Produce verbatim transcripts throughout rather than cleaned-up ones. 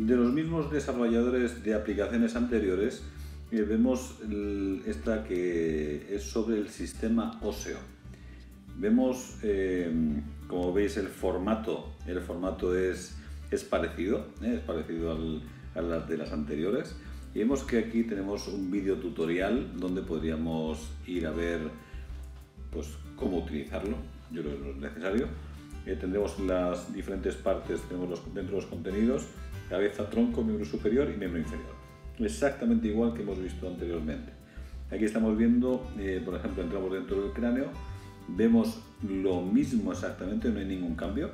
De los mismos desarrolladores de aplicaciones anteriores, eh, vemos el, esta que es sobre el sistema óseo. Vemos, eh, como veis, el formato, el formato es, es parecido, ¿eh? es parecido al, a las de las anteriores. Y vemos que aquí tenemos un vídeo tutorial donde podríamos ir a ver pues, cómo utilizarlo. Yo creo que no es necesario. Eh, tendremos las diferentes partes, tenemos los, dentro de los contenidos, cabeza, tronco, miembro superior y miembro inferior. Exactamente igual que hemos visto anteriormente. Aquí estamos viendo, eh, por ejemplo, entramos dentro del cráneo, vemos lo mismo exactamente, no hay ningún cambio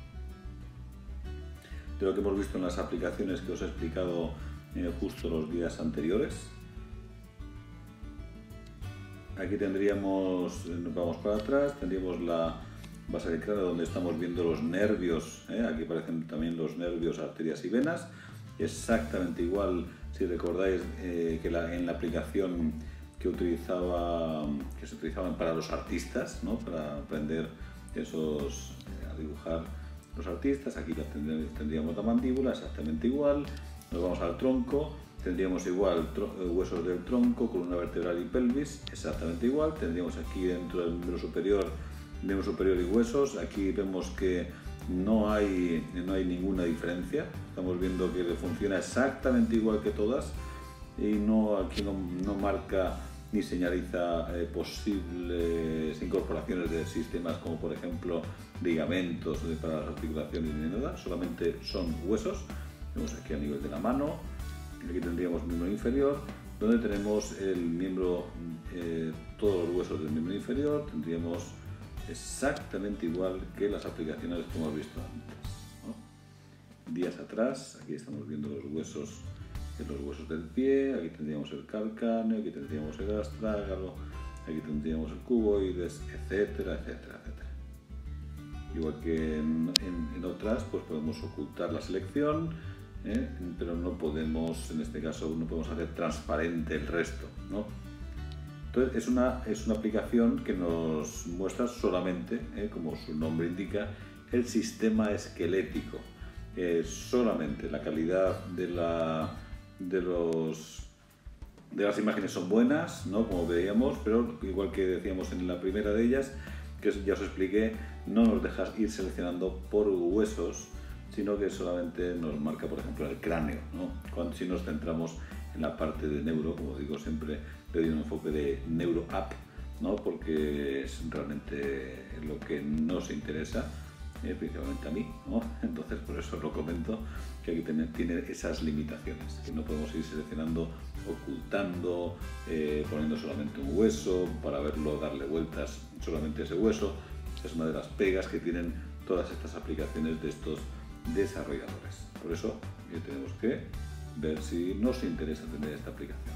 de lo que hemos visto en las aplicaciones que os he explicado eh, justo los días anteriores. Aquí tendríamos, nos vamos para atrás, tendríamos la base del cráneo donde estamos viendo los nervios, ¿eh? Aquí aparecen también los nervios, arterias y venas, exactamente igual, si recordáis eh, que la, en la aplicación que, utilizaba, que se utilizaban para los artistas, ¿no? Para aprender esos, eh, a dibujar los artistas, aquí tendríamos la mandíbula exactamente igual, nos vamos al tronco, tendríamos igual huesos del tronco, columna vertebral y pelvis, exactamente igual, tendríamos aquí dentro del miembro superior miembro superior y huesos. Aquí vemos que no hay, no hay ninguna diferencia, estamos viendo que funciona exactamente igual que todas y no, aquí no, no marca ni señaliza eh, posibles incorporaciones de sistemas como por ejemplo ligamentos de, para las articulaciones ni nada, solamente son huesos. Vemos aquí a nivel de la mano, aquí tendríamos miembro inferior donde tenemos el miembro, eh, todos los huesos del miembro inferior, tendríamos exactamente igual que las aplicaciones que hemos visto antes, ¿no? Días atrás, aquí estamos viendo los huesos, los huesos del pie, aquí tendríamos el calcáneo, aquí tendríamos el astrágalo, aquí tendríamos el cuboides, etcétera, etcétera, etcétera. Igual que en, en, en otras, pues podemos ocultar la selección, ¿eh? Pero no podemos, en este caso, no podemos hacer transparente el resto, ¿no? Entonces es una, es una aplicación que nos muestra solamente, eh, como su nombre indica, el sistema esquelético. Eh, solamente la calidad de, la, de, los, de las imágenes son buenas, ¿no? Como veíamos, pero igual que decíamos en la primera de ellas, que ya os expliqué, no nos deja ir seleccionando por huesos, sino que solamente nos marca, por ejemplo, el cráneo, ¿no? Cuando si nos centramos en la parte de neuro, como digo siempre, le doy un enfoque de neuro app, ¿no? Porque es realmente lo que nos interesa, eh, principalmente a mí, ¿no? Entonces por eso lo comento, que aquí tiene, tiene esas limitaciones, que no podemos ir seleccionando, ocultando, eh, poniendo solamente un hueso para verlo, darle vueltas solamente ese hueso. Es una de las pegas que tienen todas estas aplicaciones de estos desarrolladores. Por eso eh, tenemos que ver si nos interesa tener esta aplicación.